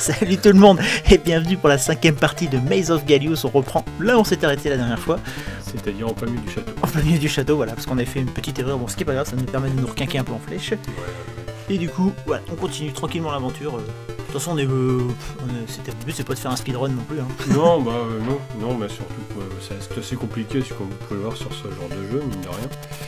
Salut tout le monde et bienvenue pour la 5ème partie de Maze of Gallius. On reprend là où on s'est arrêté la dernière fois. C'est-à-dire en plein milieu du château. En plein milieu du château, voilà, parce qu'on avait fait une petite erreur. Bon, ce qui est pas grave, ça nous permet de nous requinquer un peu en flèche. Ouais. Et du coup, voilà, on continue tranquillement l'aventure. De toute façon, le but c'est pas de faire un speedrun non plus. Hein. Non, non, mais surtout c'est assez compliqué, comme vous pouvez le voir sur ce genre de jeu, mine de rien.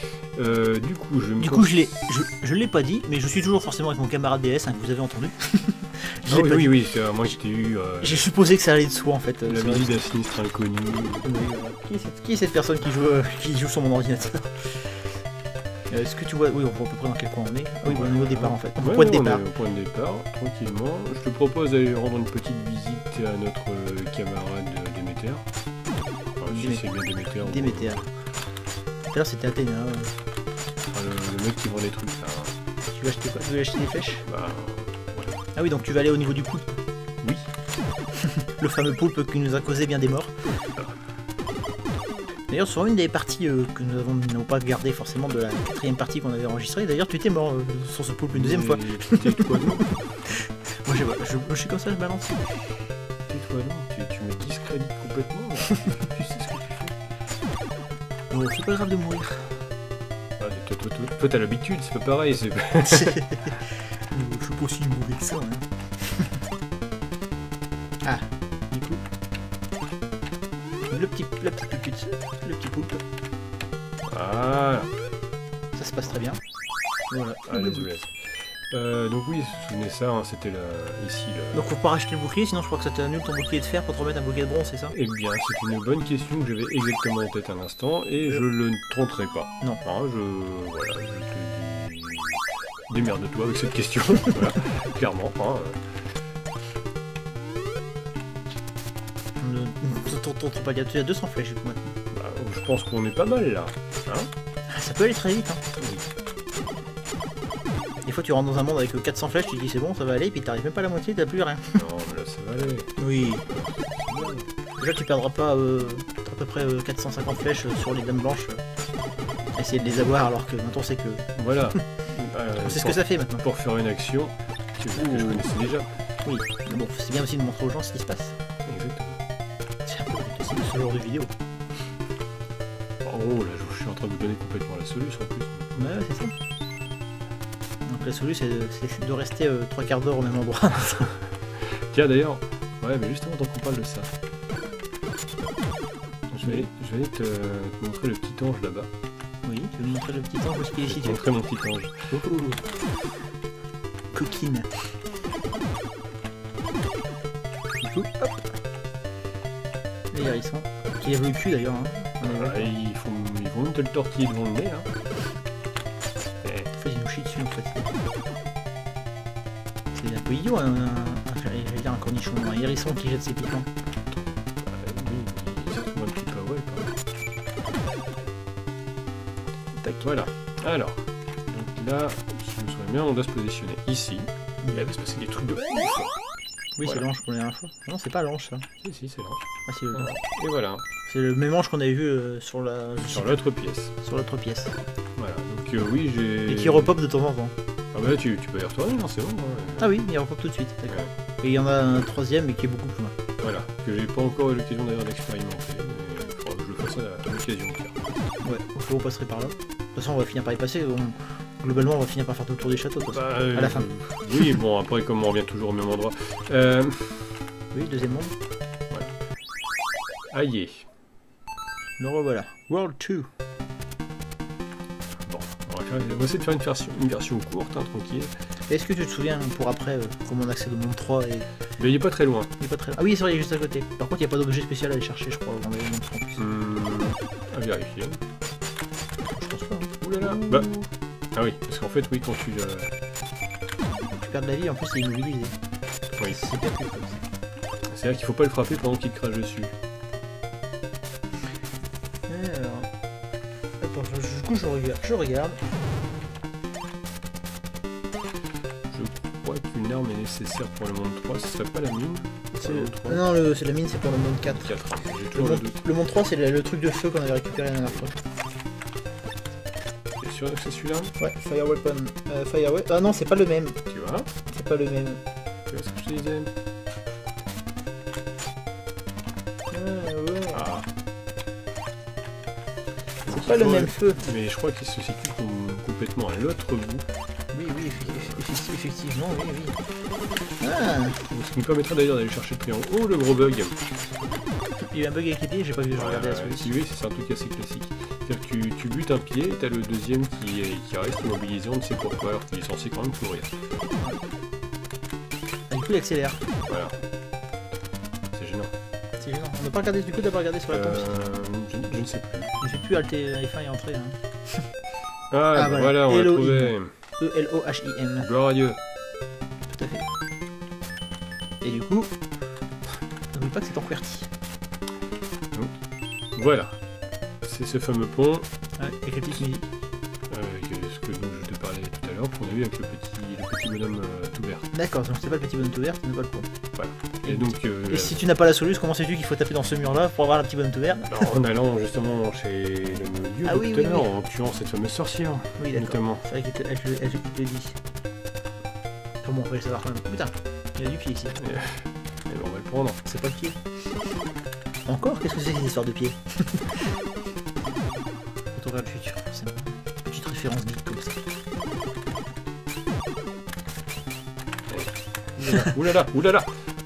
Je l'ai pas dit, mais je suis toujours forcément avec mon camarade DS, hein, que vous avez entendu. Oui, c'est moi qui t'ai eu. J'ai supposé que ça allait de soi en fait. La visite d'un sinistre inconnu. Qui est cette personne qui joue sur mon ordinateur? Est-ce que tu vois? Oui, on voit à peu près dans quel coin on est. Ah oui, au niveau départ en fait. Ouais, Point de départ. au point de départ, tranquillement. Je te propose d'aller rendre une petite visite à notre camarade Déméter. Enfin, si c'est bien Déméter. Déméter. Tout à l'heure c'était Athéna. Le mec qui vend des trucs là. Tu veux acheter quoi? Tu veux acheter des flèches? Bah. Ouais. Ah oui, donc tu vas aller au niveau du poulpe. Oui. Le fameux poulpe qui nous a causé bien des morts. D'ailleurs, sur une des parties que nous n'avons pas gardé forcément de la 4ème partie qu'on avait enregistrée, d'ailleurs tu étais mort sur ce poulpe une deuxième fois. Tais-toi non. Moi je suis comme ça, je balance. Tais-toi non, tu me discrédites complètement. Tu sais ce que tu fais. Oh, c'est pas grave de mourir. Ah, toi t'as l'habitude, c'est pas pareil. Je suis pas aussi mauvais que ça. Hein. Ah, du coup. Le petit poulpe. Ah. Ça se passe très bien. Voilà. Allez, je laisse. Donc oui, vous vous souvenez ça, hein, c'était ici. Donc faut pas racheter le bouclier, sinon je crois que ça t'annule ton bouclier de fer pour te remettre un bouclier de bronze, c'est ça? Eh bien, c'est une bonne question que j'avais exactement en tête à l'instant, et je ne tenterai pas. Non. Hein, je te dis... Démerde-toi avec cette question, voilà, clairement. Hein. Pas dire, tu as 200 flèches du coup maintenant. Bah, je pense qu'on est pas mal là. Hein, ça peut aller très vite. Hein. Oui. Des fois tu rentres dans un monde avec 400 flèches, tu te dis c'est bon, ça va aller, puis t'arrives même pas à la moitié, t'as plus rien. Non, mais là ça va aller. Oui. Déjà tu perdras pas à peu près 450 flèches sur les dames blanches. Essayer de les avoir alors que maintenant on sait que... Voilà. On sait ce que ça fait maintenant. Pour faire une action, que je connaissais déjà. Oui, mais bon, c'est bien aussi de montrer aux gens ce qui se passe. Exactement. C'est de ce genre de vidéo. Oh là, je suis en train de vous donner complètement la solution en plus. Ouais, c'est ça. Donc la solution c'est de rester 3 quarts d'heure au même endroit. Tiens d'ailleurs, ouais, mais justement tant qu'on parle de ça, je vais aller te montrer le petit ange là-bas. Oui, tu veux me montrer le petit ange parce qu'il est situé. Je vais te montrer mon petit ange. Coquine. Du coup, hop. Les hérissons. Qui lèvent le cul d'ailleurs. Hein. Ils vont même te le tortiller devant le nez. Hein. En fait, ils nous chient dessus en fait. C'est un peu idiot, j'allais dire un cornichon, un hérisson qui jette ses piquants. Oui, c'est un petit peu ouais. Tac, voilà. Alors, donc là, si je me souviens bien, on doit se positionner ici. Il va se passer des trucs de ouf. Oui, voilà. C'est l'ange qu'on a la dernière fois. Non, c'est pas l'ange ça. Si, c'est l'ange. Ah, c'est le... Et voilà. C'est le même ange qu'on avait vu sur l'autre pièce. Sur l'autre pièce. Voilà, donc oui, j'ai... Et qui repop de temps en temps. Ah bah tu peux y retourner, non, c'est bon. Ouais. Ah oui, il repop tout de suite, d'accord. Ouais. Et il y en a un troisième, mais qui est beaucoup plus loin. Voilà, que j'ai pas encore eu l'occasion d'ailleurs d'expérimenter, mais je le ferai à l'occasion. Ouais, on passerait par là. De toute façon, on va finir par y passer. Globalement, on va finir par faire tout le tour du château, à la fin. Oui, bon, après, comme on revient toujours au même endroit. Oui, deuxième monde. Voilà. Aïe. Le revoilà. World 2. Bon, on va essayer de faire une version courte, hein, tranquille. Est-ce que tu te souviens, pour après, comment on accède au monde 3 et... Mais il est pas très loin. Il est pas très... Ah oui, c'est vrai, il est juste à côté. Par contre, il n'y a pas d'objet spécial à aller chercher, je crois, avant d'aller au monde 3 en plus. À vérifier. Je pense pas. Hein. Oulala. Bah... Ah oui, parce qu'en fait, oui, quand tu... Tu perds de la vie, en plus, c'est immobilisé. Oui. C'est bien plus. C'est-à-dire qu'il faut pas le frapper pendant qu'il te crache dessus. Alors... Attends, du coup, je regarde. Je crois qu'une arme est nécessaire pour le monde 3, ce serait pas la mine. Non, c'est la mine, c'est pour le monde 4. Le monde 3, c'est le truc de feu qu'on avait récupéré la dernière fois. T'es sûr que c'est celui-là? Ouais, Fire Weapon. Ah non, c'est pas le même. Tu vois? C'est pas le même. Tu vois ce que je te disais? Ouais. Ah. C'est pas le même feu. Mais je crois qu'il se situe complètement à l'autre bout. Oui, effectivement, oui. Ah, Ce qui me permettra d'ailleurs d'aller chercher le prix en haut. Oh, le gros bug. il y a eu un bug avec les pieds, j'ai pas vu, je regardais la solution. Oui, c'est un truc assez classique. C'est-à-dire que tu butes un pied, t'as le deuxième qui reste immobilisé, on ne sait pourquoi, alors qu'il est censé quand même courir. Ah, du coup, il accélère. Voilà. C'est gênant. C'est gênant. On n'a pas regardé, du coup, d'abord regardé sur la tombe. Je ne sais plus. Il fait plus Alt F1 et entrer. Hein. Ah, voilà, on l'a trouvé. E-L-O-H-I-M. Glorieux. Tout à fait. Et du coup, n'oublie pas que c'est en QWERTY. Voilà. C'est ce fameux pont. Ouais, avec la petite musique. Ce que donc, je te parlais tout à l'heure, qu'on a vu avec le petit bonhomme tout vert. D'accord, donc c'est pas le petit bonhomme tout vert, tu n'as pas le pont. Voilà. Et donc. Et si tu n'as pas la solution, comment sais-tu qu'il faut taper dans ce mur-là pour avoir le petit bonhomme tout vert? En allant justement chez le dieu Ah oui, tout à l'heure, oui. en tuant cette fameuse sorcière. Oui, d'accord. Notamment. C'est vrai qu'elle te le dit. Comment on va le savoir quand même? Putain, il y a du pied ici. Et ben, on va le prendre. C'est pas le pied. Encore? Qu'est-ce que c'est cette histoire de pied? Retour vers le futur, c'est une petite référence geek comme ça. Oulala, oulala.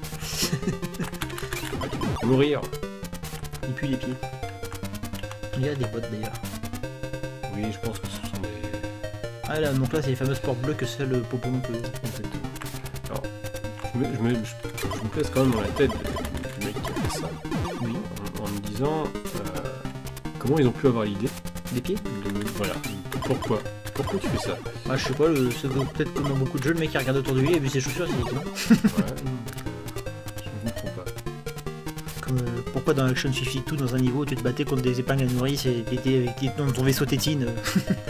Mourir. Il pue les pieds. Il y a des bottes d'ailleurs. Oui, je pense que ce sont des... Ah là, donc là c'est les fameuses portes bleues que seul le Popon peut. Exactement. Alors, je me place quand même dans la tête du mec qui a fait ça. Oui. En me disant... comment ils ont pu avoir l'idée Des pieds? Voilà. Pourquoi tu fais ça? Ah, je sais pas, peut-être comme dans beaucoup de jeux, le mec qui regarde autour de lui et vu ses chaussures, il dit non. Ouais, je ne comprends pas. Comme pourquoi dans Action 52, dans un niveau, tu te battais contre des épingles à nourrice et t'étais dans ton vaisseau tétine. Ouais.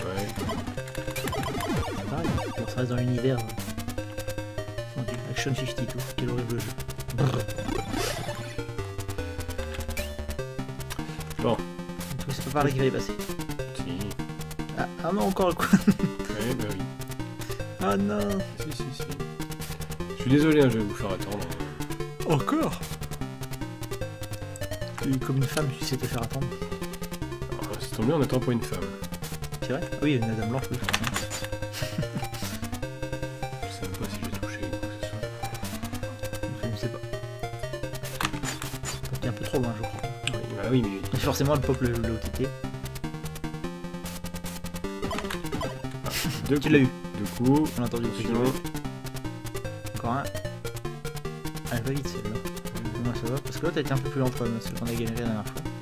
C'est pareil, bon, ça reste dans l'univers. Mon Dieu, Action 52, quel horrible jeu. Bon. C'est pas par là qu'il fallait passer. Si. Ah non, encore le coup. Ouais, bah oui. Ah non. Si. Je suis désolé, hein, je vais vous faire attendre. Encore? Comme une femme, tu sais te faire attendre. Alors, c'est tombé, on attend pour une femme. C'est vrai? Oui, une dame blanche, oui. Je sais même pas si j'ai touché ou quoi que ce soit. Je ne sais pas. T'es un peu trop loin, je crois. Oui, bah oui, mais... Et forcément, le peuple le OTT. Deux Tu l'as eu. Deux coups. On a entendu le Attention. Encore un. Elle va vite celle-là. Moi ça va, parce que l'autre a été un peu plus lente quand même, celle qu'on a galéré la dernière fois.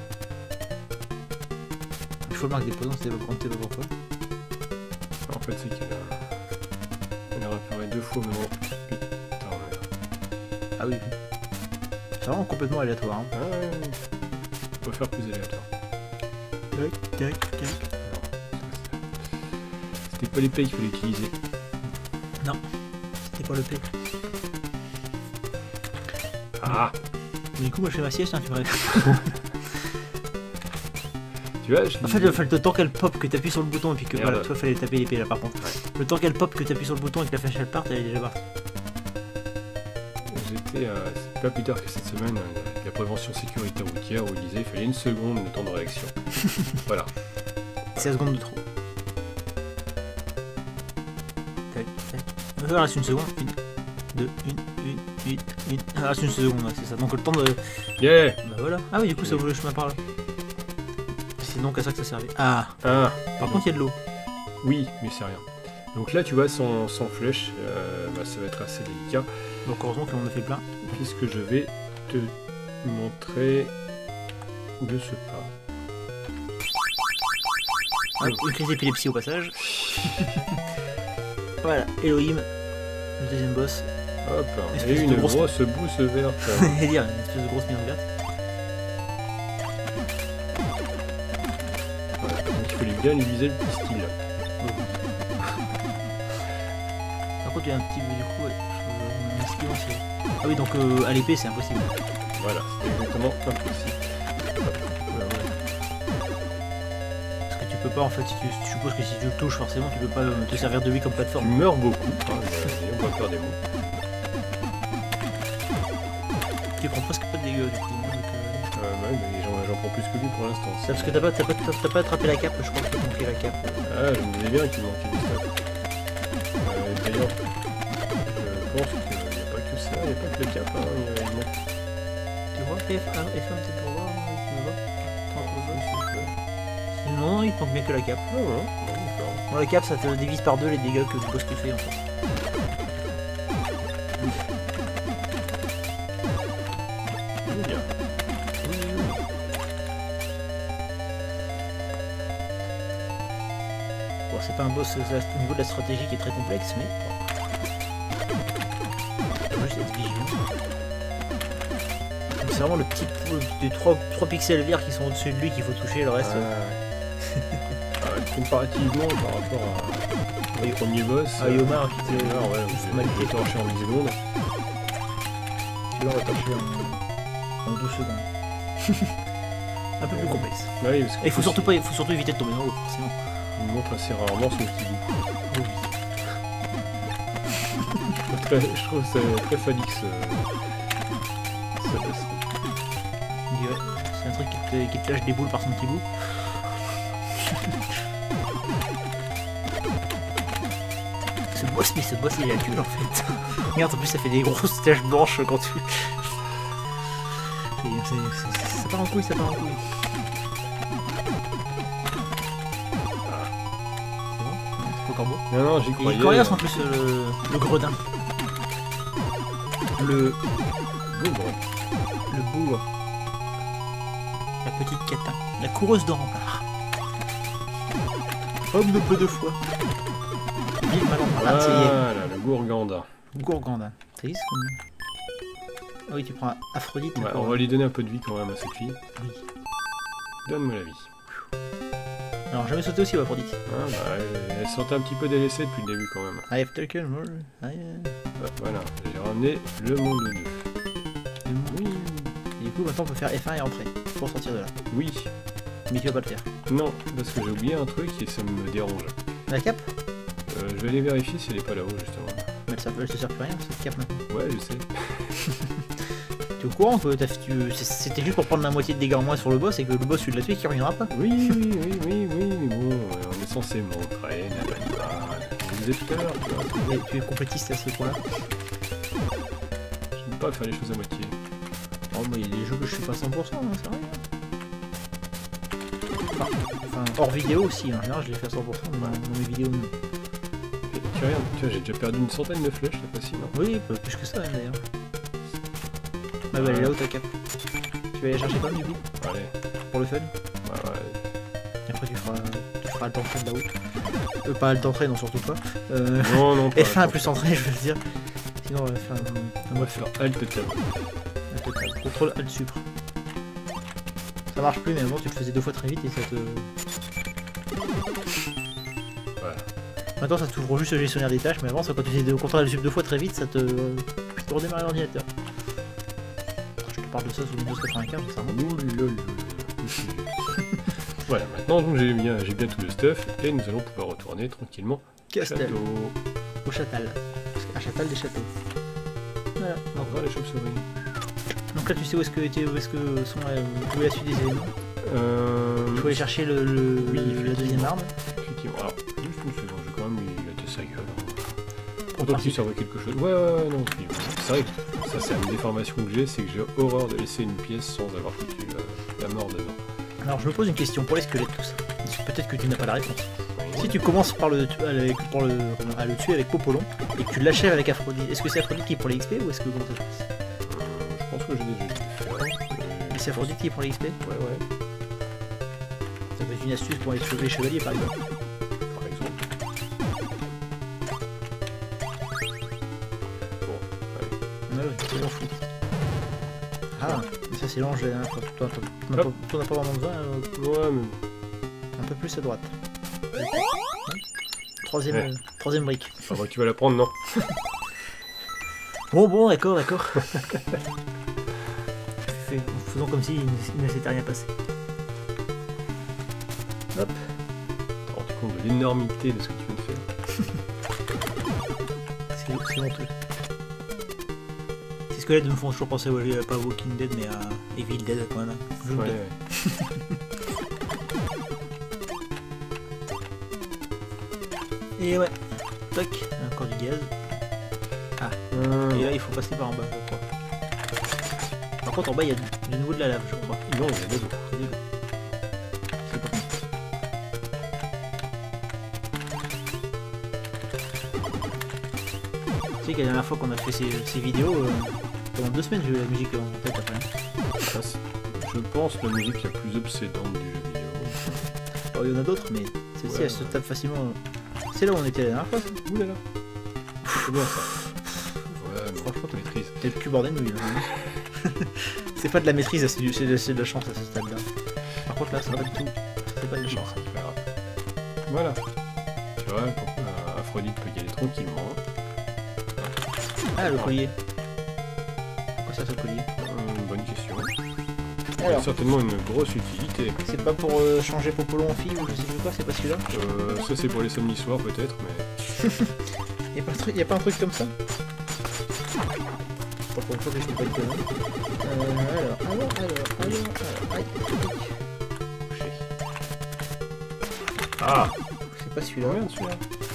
Il faut marquer des poisons, c'était pas pourquoi. En fait, c'est qu'elle a réparé 2 fois, mais bon. Putain, merde. Ah oui. C'est vraiment complètement aléatoire. Hein. Ah ouais. On va faire plus aléatoire. Tac. C'était pas l'épée qu'il fallait utiliser. Non, c'était pas le P. Ah. Du coup, moi je fais ma sieste, hein, tu me Tu vois, En fait, le temps qu'elle pop, que t'appuies sur le bouton et puis que Merde. voilà, toi fallait taper l'épée là par contre. Ouais. Le temps qu'elle pop, que t'appuies sur le bouton et que la flèche elle parte, elle est déjà partie. J'étais, c'est pas plus tard que cette semaine, avec la prévention sécurité routière, où il disait qu'il fallait 1 seconde de temps de réaction. Voilà. 16 secondes de trop. Tac. Il reste 1 seconde. 1, 2, 1. Il reste 1 seconde, ouais, c'est ça. Donc le temps de. Yeah. Bah voilà. Ah oui, du coup ça ouvre le chemin par là. C'est donc à ça que ça servait. Ah. Ah. Par contre, il y a de l'eau. Oui, mais c'est rien. Donc là, tu vois, sans flèche, bah, ça va être assez délicat. Donc heureusement qu'on a fait plein. Puisque je vais te montrer de ce pas. Ah, une crise d'épilepsie au passage. Voilà, Elohim, le deuxième boss. Hop, Espèce et de une grosse- grosse bouse verte. Et dire, une espèce de grosse merde verte. Voilà, donc il fallait bien lui viser le pistil. Par contre, il y a un petit du coup, ouais. Un esquive, c'est- Ah oui, donc à l'épée, c'est impossible. Voilà, c'est exactement impossible. Parce que tu peux pas, en fait, si tu je suppose que si tu le touches, forcément, tu peux pas te servir de lui comme Tu plateforme. meurs beaucoup, hein, on va faire des mots. Tu prends presque pas de dégâts, du coup. Donc, prends plus que lui pour l'instant. C'est parce que t'as pas attrapé la cape, je crois que t'as manqué la cape. Ah, je me disais bien qu'il manquait du stuff. D'ailleurs, je pense qu'il n'y a pas que ça, il n'y a pas que le cap, hein, il manque. Tu vois, F1 peut-être pour voir, tu me vois. Non, il te manque bien que la cape. Ah ouais, d'accord. Bon, la cape, ça te divise par 2 les dégâts que le boss te fait en fait. Bien. Bon, c'est pas un boss au niveau de la stratégie qui est très complexe, mais faut juste être vigilant. C'est vraiment le petit des 3 pixels verts qui sont au-dessus de lui qu'il faut toucher, le reste. Comparativement par rapport au premier boss, Yomar qui était mal torché en 10 secondes. Là, on va torcher en 12 secondes. Un peu plus complexe. Ouais, Et il faut surtout éviter de tomber dans l'eau, forcément. Il montre assez rarement son petit bout. Je trouve ça très phallique ce boss. C'est un truc qui te lâche des boules par son petit bout. Ce boss il est cool en fait. Regarde, en plus ça fait des grosses taches blanches quand tu... Ça part en couille, ça part en couille. C'est bon? C'est pas encore beau? Non, j'y Il croyais. est coriace en plus le gredin. Le bougre. La petite catin. La coureuse de rempart. Homme de peu de foi. Vive Malon. Voilà, le Gourganda. Gourganda. Ça y est, c'est comme... Ah oui, tu prends Aphrodite. Ouais, on va lui donner un peu de vie quand même à cette fille. Oui. Donne-moi la vie. Alors, jamais sauté aussi, Aphrodite. Ah, bah, elle sentait un petit peu délaissée depuis le début quand même. I have taken more. Voilà, j'ai ramené le monde 2. Oui. Et du coup, maintenant, on peut faire F1 et entrer pour sortir de là. Oui. Mais tu vas pas le faire. Non, parce que j'ai oublié un truc et ça me dérange. La cape? Je vais aller vérifier si elle est pas là-haut justement. Mais elle te sert plus à rien, cette cape maintenant. Ouais, je sais. T'es au courant que c'était juste pour prendre la moitié de dégâts en moins sur le boss et que le boss, tu l'as tué, qui reviendra pas? Oui, mais bon, on est censé montrer, je disais tout à l'heure, tu vois. Mais tu es complétiste à ce point-là? Je ne peux pas faire les choses à moitié. Oh, mais il y a des jeux que je fais pas 100%, hein, c'est vrai. Enfin, hors vidéo aussi, en général, je les fais à 100% dans mes vidéos. Et tu regardes, tu vois, j'ai déjà perdu une centaine de flèches cette fois-ci, non? Oui, plus que ça d'ailleurs. Ah bah elle est là-haut ta cape. Tu vas aller chercher quand même du coup? Allez. Pour le fun? Ouais. Et après tu feras le temps de là-haut. Pas le temps d'entrée, non surtout pas. Non, pas. F1 plus entrée, je veux dire. Sinon on va faire Alt Tab. Contrôle Alt Supre. Ça marche plus, mais avant tu le faisais 2 fois très vite et ça te... Voilà. Maintenant ça t'ouvre juste le gestionnaire des tâches, mais avant ça, quand tu faisais contrôle Alt Supre 2 fois très vite, ça te redémarre l'ordinateur. Je te parle de ça sous Windows 95, ça remonte. Voilà, maintenant donc j'ai bien tout le stuff et nous allons pouvoir retourner tranquillement Castel. Au Châtal. À Châtal des châteaux. Voilà. Au revoir les chauves-souris. Donc là tu sais où est-ce que sont où est la suite des événements. Il faut aller chercher la deuxième arme. Effectivement. Alors, juste une seconde, je vais quand même lui laisser sa gueule. Autant qu'il servait quelque chose. Ouais, non. C'est vrai que ça c'est une déformation que j'ai, c'est que j'ai horreur de laisser une pièce sans avoir foutu la mort dedans. Alors je me pose une question pour les squelettes tout ça. Peut-être que tu n'as pas la réponse. Oui. Si tu commences par le tuer avec Popolon et que tu l'achèves avec Aphrodite, est-ce que c'est Aphrodite qui prend les XP ou est-ce que comment ça se passe? Je pense que j'ai déjà dû le faire. Mais c'est Aphrodite qui prend les XP? Ouais. Ça peut être une astuce pour les chevaliers par exemple. Par exemple. Bon, Ouais, c'est bon fou. Ah, mais ça c'est l'ange la dernière fois. Toi n'a pas vraiment besoin. ouais, mais... Un peu plus à droite. Troisième brique. Ah bah tu vas la prendre, non? Bon, d'accord. Faisons comme si il ne s'était rien passé. Hop. Tu te rends compte de l'énormité de ce que tu viens de faire? C'est honteux. squelettes me font toujours penser pas à Walking Dead mais à Evil Dead quand même. Ouais, Dead. Et ouais, toc, encore du gaz. Ah, et là il faut passer par en bas, je crois. Par contre en bas il y a de nouveau de la lave, je crois. Non, il y a des autres. C'est des deux. C'est pas con. Tu sais que la dernière fois qu'on a fait ces vidéos, pendant 2 semaines j'ai eu la musique en tête après. Ça, c'est, je pense, la musique la plus obsédante du jeu vidéo. Oh, il y en a d'autres, mais celle-ci Ouais, elle se tape facilement. C'est là où on était la dernière fois. Ça. Ouh là là. C'est bien ça. Ouais, mais Franchement, tu maîtrises. t'es le cul bordel nouille là. C'est pas de la maîtrise, c'est de la chance à ce stade-là. Par contre là, c'est pas du tout. C'est pas de la chance. C'est pas grave. Voilà. Tu vois, Aphrodite peut y aller tranquillement. Ah, le collier. Pourquoi ça, ce collier? Bonne question. Il y a Alors, certainement une grosse utilité. c'est pas pour changer Popolo en fille ou je sais plus quoi, c'est pas celui-là? Ça c'est pour les samedis soirs peut-être, mais... Y'a pas un truc comme ça? Pas pour une fois que je fais pas de conneries. Alors, aïe. Couché. Ah, C'est pas celui-là. regarde celui-là.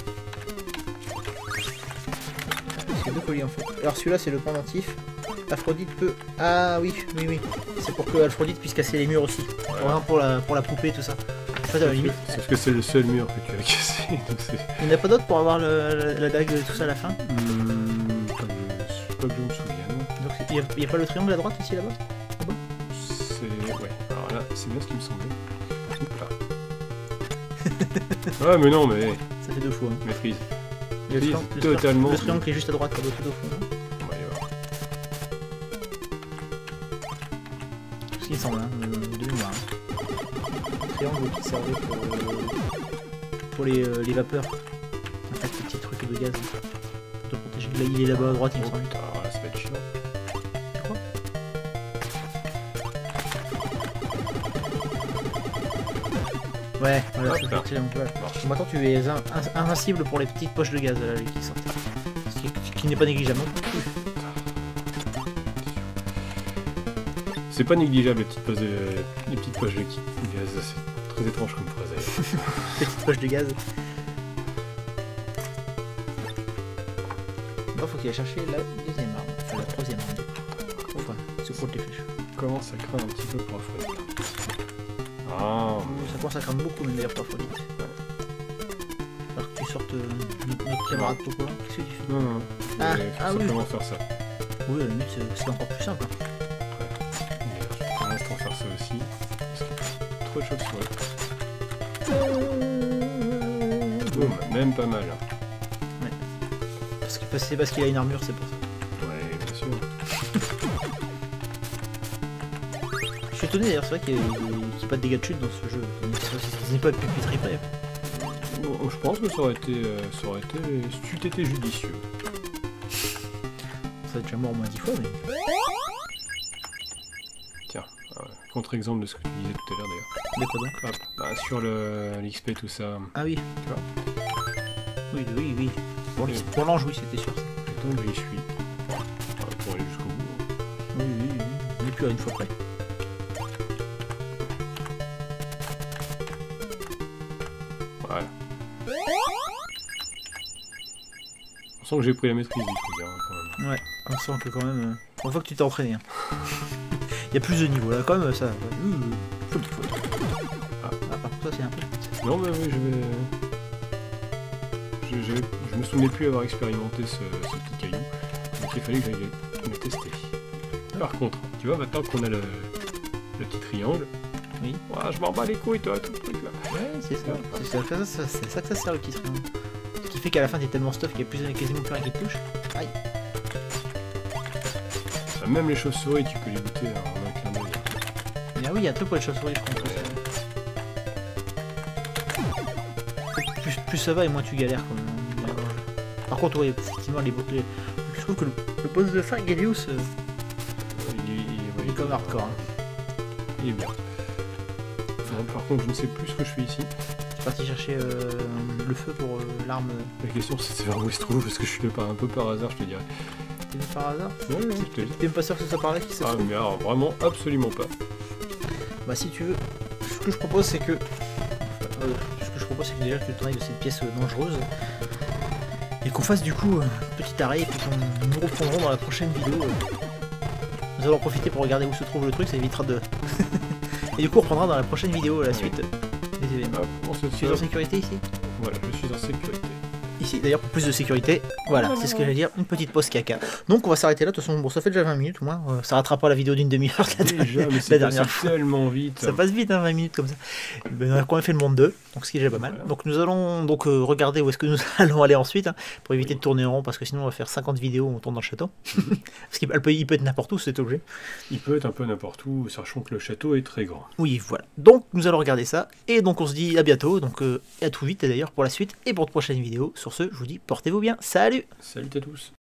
C'est 2 colliers en fait. Alors celui-là c'est le pendentif. Aphrodite peut... Ah oui. C'est pour que Aphrodite puisse casser les murs aussi. Voilà. Pour la poupée tout ça. En fait à la limite. Sauf que c'est le seul mur que tu as cassé, donc c'est... Il n'y en a pas d'autre pour avoir la dague tout ça à la fin? Pas que je me souvienne. Donc il n'y a pas le triangle à droite ici là-bas? C'est... Ouais, alors là, c'est bien ce qui me semblait. Oups là. Ah mais non, mais... Ça fait 2 fois. Hein. Maîtrise. Le Maîtrise triangle- totalement. Le triangle qui est juste à droite, pas d'autre au fond. Hein. On va aller voir. Ce qui me semble, hein, de mémoire. Hein. Le triangle qui servait pour les vapeurs. En fait, ces petits trucs de gaz. Hein. Pour te protéger. Là, il est là-bas à droite, il me Oh semble. putain, alors là ça va être chiant. Quoi? Ouais, voilà, Hop c'est là. excellent. Voilà. Maintenant, tu es invincible pour les petites poches de gaz là, qui sortent. Ce qui n'est pas négligeable non plus. C'est pas négligeable les petites poches de gaz, c'est très étrange comme phrase d'ailleurs. Petite poche de gaz. Non, faut qu'il aille chercher la deuxième arme. Enfin, la troisième arme. Enfin, c'est pour les flèches. Comment ça craint un petit peu pour Aphrodite. Ah, Ça commence à craindre beaucoup, même d'ailleurs, pour Aphrodite. Alors que tu sortes notre camarade Popo. Qu'est-ce que tu fais? non. Ah, Il faut ah oui. simplement faire ça. Oui, à la limite, c'est encore plus simple. Je vais pour l'instant faire ça aussi. Parce qu'il y a trop de choses sur eux. Boum, même pas mal. C'est parce qu'il a une armure, c'est pour ça. Ouais, bien sûr. Je suis étonné d'ailleurs, c'est vrai qu'il n'y a pas de dégâts de chute dans ce jeu. Ce n'est pas Puppetry près. Bon, je pense que ça aurait été c'eût été judicieux. Ça va être déjà mort au moins 10 fois, mais. Tiens, contre-exemple de ce que tu disais tout à l'heure d'ailleurs. Mais quoi donc? Hop, bah, sur l'XP tout ça. Ah oui, Tu vois. oui. Pour l'ange, oui, c'était sûr. Donc j'y suis. Pour aller jusqu'au bout. Oui. On n'est plus à une fois près. Voilà. On sent que j'ai pris la maîtrise du truc, hein, quand même. Ouais, on sent que quand même. On voit que tu t'es entraîné. Hein. Il y a plus de niveaux là, quand même, ça. Faut. Ah, par contre, ça c'est un peu. Non, mais oui, je me souvenais plus avoir expérimenté ce petit caillou, donc il fallait que j'aille le tester. Par contre, tu vois, maintenant qu'on a le petit triangle, Oui. ouah, je m'en bats les couilles, toi, tout le truc là. Ouais, c'est ça. C'est ça que ça sert le petit triangle. Ce qui fait qu'à la fin t'es tellement stuff qu'il y a quasiment plus rien qui te touche. Aïe. Bah, même les chauves-souris, tu peux les buter en un clin d'œil. Mais ah oui, il y a un truc pour les chauves-souris, je crois. Plus ça va et moins tu galères quand même. Par contre, ouais, effectivement, je trouve que le boss de fin, Gelius, il est comme hardcore. Hein. Il est bien. Par contre, je ne sais plus ce que je fais ici. Je suis parti chercher le feu pour l'arme. La question c'est vers où il se trouve, parce que je suis là un peu par hasard, je te dirais. T'es venu par hasard? Ouais, ouais, je te dis. T'es même pas sûr que ce soit par là qui s'est Ah, mais alors, vraiment, absolument pas. Bah si tu veux, ce que je propose c'est que... déjà que tu te de cette pièce dangereuse. Et qu'on fasse du coup un petit arrêt et puis qu'on nous reprendrons dans la prochaine vidéo. Nous allons en profiter pour regarder où se trouve le truc, ça évitera de... Et du coup on reprendra dans la prochaine vidéo la suite des événements. Tu es en sécurité ici? Voilà, je suis en sécurité. Ici, d'ailleurs, pour plus de sécurité, voilà, c'est ce que j'allais dire, une petite pause caca. Donc on va s'arrêter là, de toute façon, bon, ça fait déjà 20 minutes au moins, ça rattrapera la vidéo d'une demi-heure Déjà, mais la dernière fois. Tellement vite. Ça passe vite, hein, 20 minutes comme ça. Ben, on a quand même fait le monde 2, donc ce qui est déjà pas mal. Donc nous allons donc regarder où est-ce que nous allons aller ensuite, hein, pour éviter de tourner en rond, parce que sinon on va faire 50 vidéos où on tourne dans le château. Parce qu'il peut être n'importe où, c'est obligé. Il peut être un peu n'importe où, sachant que le château est très grand. Oui, voilà. Donc nous allons regarder ça, et donc on se dit à bientôt, donc et à tout vite d'ailleurs pour la suite, et pour de prochaines vidéos. Sur ce, je vous dis, portez-vous bien, salut! Salut à tous!